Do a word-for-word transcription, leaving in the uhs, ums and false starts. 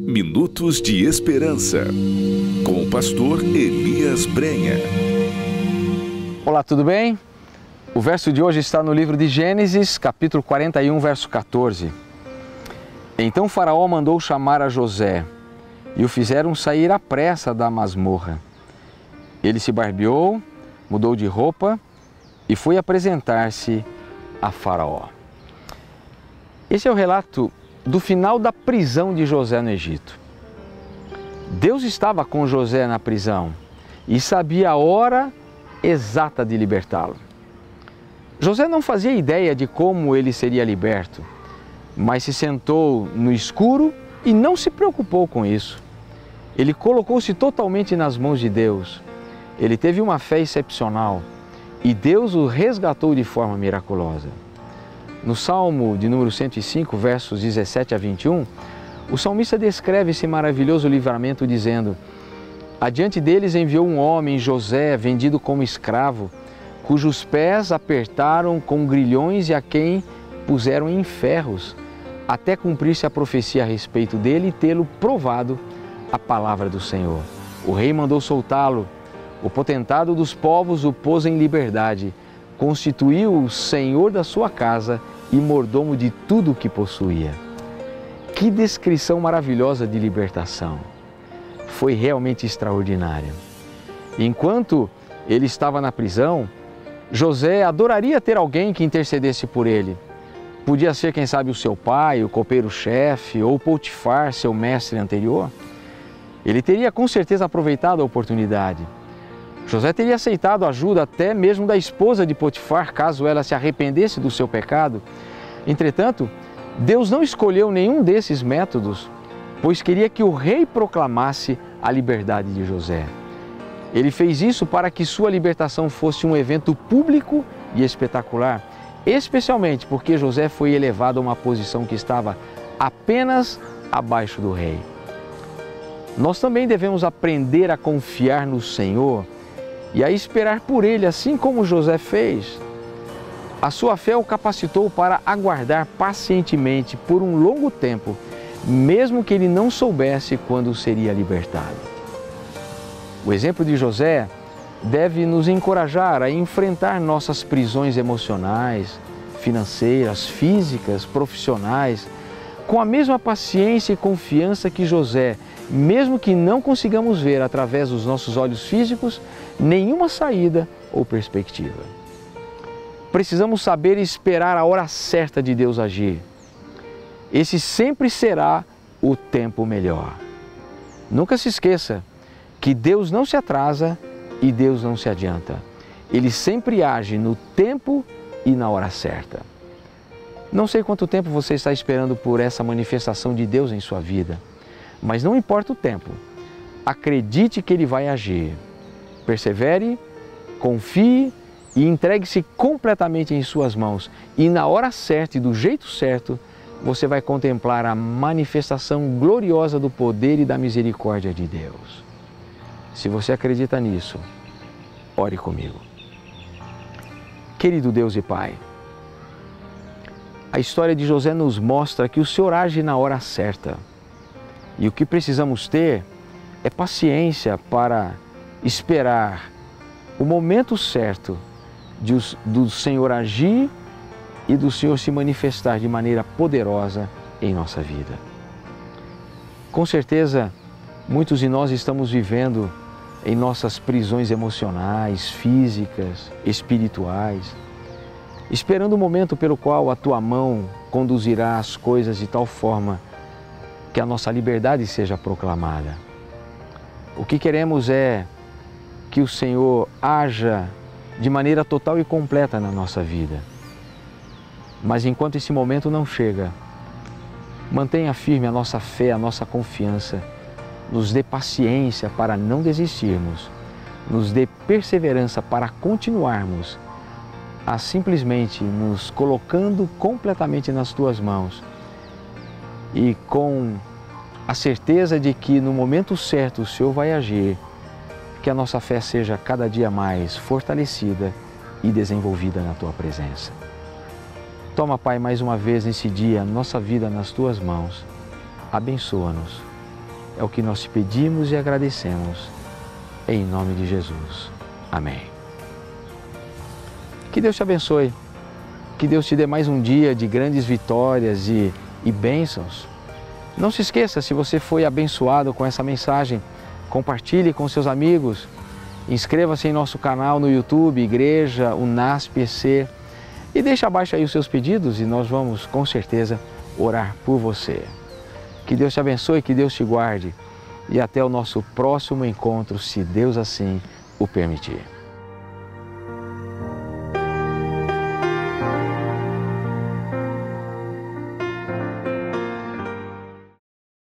Minutos de Esperança, com o pastor Elias Brenha. Olá, tudo bem? O verso de hoje está no livro de Gênesis, capítulo quarenta e um, verso quatorze. Então Faraó mandou chamar a José e o fizeram sair à pressa da masmorra. Ele se barbeou, mudou de roupa e foi apresentar-se a Faraó. Esse é o relato do final da prisão de José no Egito. Deus estava com José na prisão e sabia a hora exata de libertá-lo. José não fazia ideia de como ele seria liberto, mas se sentou no escuro e não se preocupou com isso. Ele colocou-se totalmente nas mãos de Deus. Ele teve uma fé excepcional e Deus o resgatou de forma miraculosa. No Salmo de número cento e cinco, versos dezessete a vinte e um, o salmista descreve esse maravilhoso livramento dizendo: adiante deles enviou um homem, José, vendido como escravo, cujos pés apertaram com grilhões e a quem puseram em ferros, até cumprir-se a profecia a respeito dele e tê-lo provado a palavra do Senhor. O rei mandou soltá-lo, o potentado dos povos o pôs em liberdade, constituiu-o senhor da sua casa e mordomo de tudo o que possuía. Que descrição maravilhosa de libertação! Foi realmente extraordinária. Enquanto ele estava na prisão, José adoraria ter alguém que intercedesse por ele. Podia ser, quem sabe, o seu pai, o copeiro-chefe ou Potifar, seu mestre anterior. Ele teria com certeza aproveitado a oportunidade. José teria aceitado a ajuda até mesmo da esposa de Potifar, caso ela se arrependesse do seu pecado. Entretanto, Deus não escolheu nenhum desses métodos, pois queria que o rei proclamasse a liberdade de José. Ele fez isso para que sua libertação fosse um evento público e espetacular, especialmente porque José foi elevado a uma posição que estava apenas abaixo do rei. Nós também devemos aprender a confiar no Senhor e a esperar por Ele, assim como José fez. A sua fé o capacitou para aguardar pacientemente por um longo tempo, mesmo que ele não soubesse quando seria libertado. O exemplo de José deve nos encorajar a enfrentar nossas prisões emocionais, financeiras, físicas, profissionais, com a mesma paciência e confiança que José, mesmo que não consigamos ver através dos nossos olhos físicos nenhuma saída ou perspectiva. Precisamos saber esperar a hora certa de Deus agir. Esse sempre será o tempo melhor. Nunca se esqueça que Deus não se atrasa e Deus não se adianta. Ele sempre age no tempo e na hora certa. Não sei quanto tempo você está esperando por essa manifestação de Deus em sua vida, mas não importa o tempo, acredite que Ele vai agir. Persevere, confie e entregue-se completamente em suas mãos. E na hora certa e do jeito certo, você vai contemplar a manifestação gloriosa do poder e da misericórdia de Deus. Se você acredita nisso, ore comigo. Querido Deus e Pai, a história de José nos mostra que o Senhor age na hora certa. E o que precisamos ter é paciência para esperar o momento certo de, do Senhor agir e do Senhor se manifestar de maneira poderosa em nossa vida. Com certeza, muitos de nós estamos vivendo em nossas prisões emocionais, físicas, espirituais, esperando o momento pelo qual a Tua mão conduzirá as coisas de tal forma que a nossa liberdade seja proclamada. O que queremos é que o Senhor haja de maneira total e completa na nossa vida. Mas enquanto esse momento não chega, mantenha firme a nossa fé, a nossa confiança, nos dê paciência para não desistirmos, nos dê perseverança para continuarmos a simplesmente nos colocando completamente nas Tuas mãos e com a certeza de que no momento certo o Senhor vai agir, que a nossa fé seja cada dia mais fortalecida e desenvolvida na Tua presença. Toma, Pai, mais uma vez nesse dia, nossa vida nas Tuas mãos. Abençoa-nos. É o que nós te pedimos e agradecemos. Em nome de Jesus. Amém. Que Deus te abençoe. Que Deus te dê mais um dia de grandes vitórias e, e bênçãos. Não se esqueça, se você foi abençoado com essa mensagem, compartilhe com seus amigos. Inscreva-se em nosso canal no YouTube, Igreja UNASP E C. E deixe abaixo aí os seus pedidos e nós vamos, com certeza, orar por você. Que Deus te abençoe, que Deus te guarde. E até o nosso próximo encontro, se Deus assim o permitir.